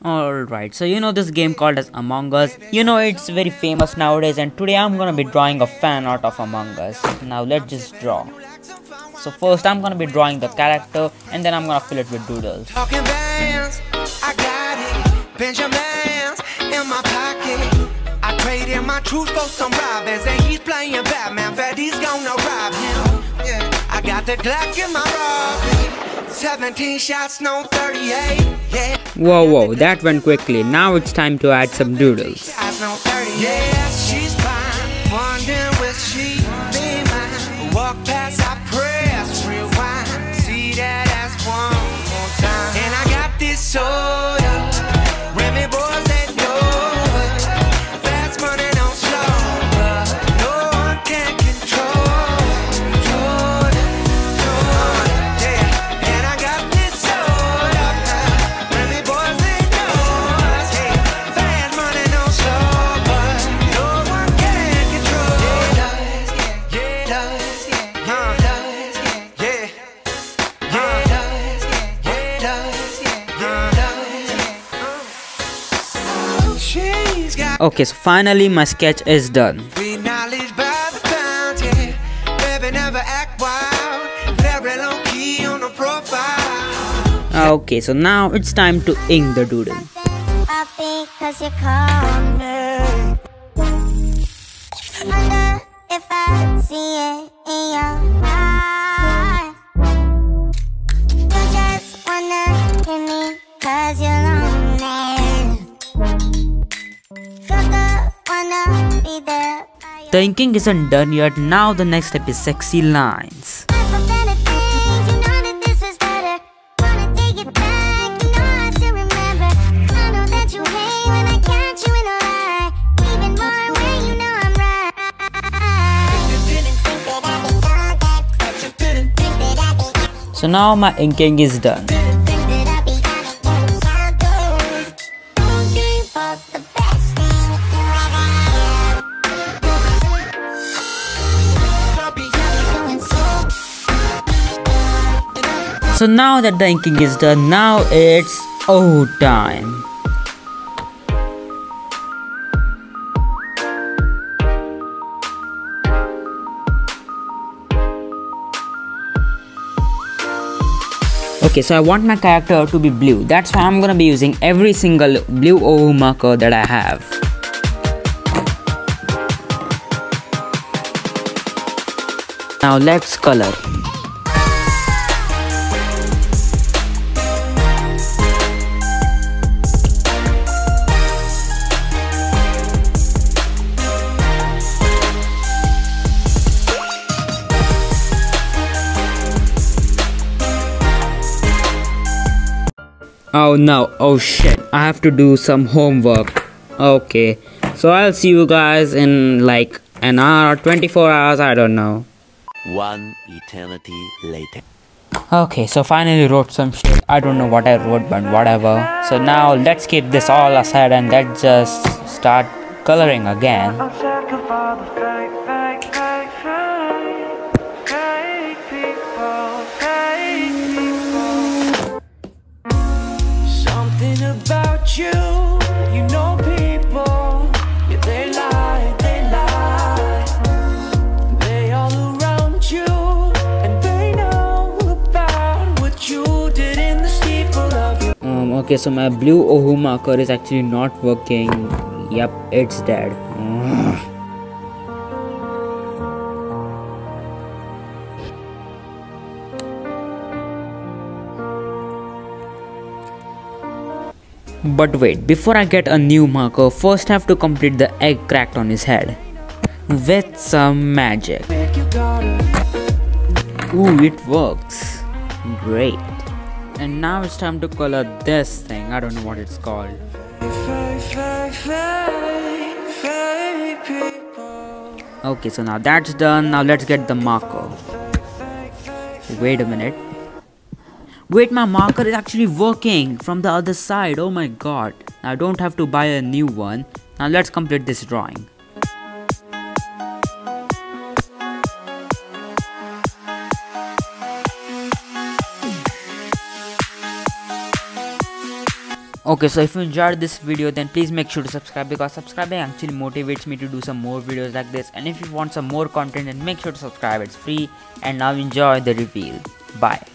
Alright, so you know this game called as Among Us. You know it's very famous nowadays, and today I'm gonna be drawing a fan art of Among Us. Now let's just draw. So first I'm gonna be drawing the character and then I'm gonna fill it with doodles. Talking bands, I got it. Benjamins in my pocket. I traded my truth for some robins, and he's playing Batman. Freddy's gonna rob him. Yeah. I got the Glock in my Robin. 17 shots, no 38. Yeah. Whoa, that went quickly. Now it's time to add some doodles. Shots, no 30. Yeah, she's fine. Wondering will she be mine? Walk past, I press rewind. See that ass one more time. And I got this soda. Remy boys that know it. Fast money don't slow, but no one can control. Yeah. And I got this soda. Remy boys they know us. Hey, fast money don't slow, but no one can control. Okay, so finally my sketch is done. We knowledge by the pound, yeah. Baby never act wild. Very low key on the profile. Okay, so now it's time to ink the doodle. Cause you called me. Wonder if I see it in your eyes. You just wanna hit me cause you're lonely. Wanna be there. The inking isn't done yet. Now the next step is sexy lines. So now my inking is done. So now that the inking is done, now it's O time. Okay, so I want my character to be blue. That's why I'm gonna be using every single blue O marker that I have. Now let's color. Oh no, oh shit, I have to do some homework. Okay, so I'll see you guys in like an hour, 24 hours, I don't know. One eternity later. Okay, so finally wrote some shit. I don't know what I wrote, but whatever. So now let's keep this all aside and let's just start coloring again. About you, you know people, yeah, they lie, they all around you, and they know about what you did in the steeple of your Okay, so my blue Ohu marker is actually not working. Yep, it's dead. But wait, before I get a new marker, first I have to complete the egg cracked on his head. With some magic. Ooh, it works. Great. And now it's time to color this thing. I don't know what it's called. Okay, so now that's done. Now let's get the marker. Wait a minute. Wait, my marker is actually working from the other side. Oh my god. Now I don't have to buy a new one. Now let's complete this drawing. Okay, so if you enjoyed this video, then please make sure to subscribe, because subscribing actually motivates me to do some more videos like this. And if you want some more content, then make sure to subscribe. It's free. And now enjoy the reveal. Bye.